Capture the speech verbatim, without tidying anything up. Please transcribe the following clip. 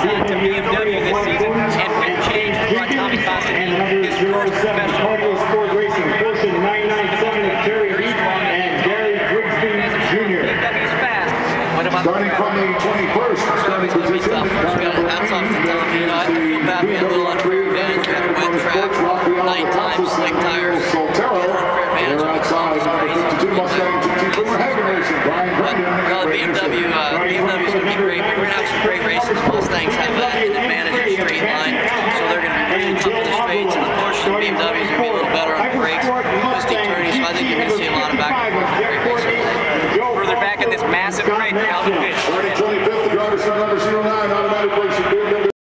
uh, to B M W this season, and with change brought Tommy Constantine his first professional sport racing, Porsche nine ninety-seven of Terry Heath and Gary Grigsby Junior B M W's fast. What about starting from the twenty-first. It's going to be tough. First, we got to hats off to Tommy. You know, I feel bad we had a little unfair advantage. We had a wet track, nine times, slick tires. We had an unfair advantage over Tommy's crazy. But, well, B M W, uh, B M W's going to be great. We're going to have some great races. Mustangs have uh, an advantage.